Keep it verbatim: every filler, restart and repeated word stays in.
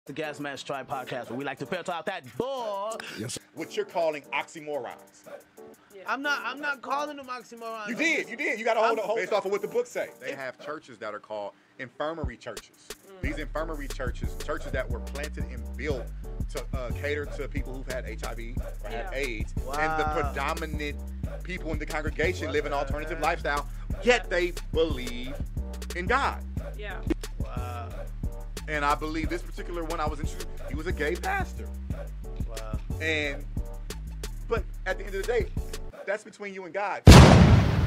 The Gasmasktribe podcast, where we like to pep talk that boy. Yes. What you're calling oxymorons. Yeah. I'm not. I'm not calling them oxymorons. You did. You did. You got to hold it based off of what the book say. They have churches that are called infirmary churches. Mm. These infirmary churches, churches that were planted and built to uh, cater to people who've had H I V or yeah. had AIDS, wow. and the predominant people in the congregation what live an alternative lifestyle. Yet they believe in God. Yeah. Wow. And I believe this particular one I was introduced, he was a gay pastor. Wow. And, but at the end of the day, that's between you and God.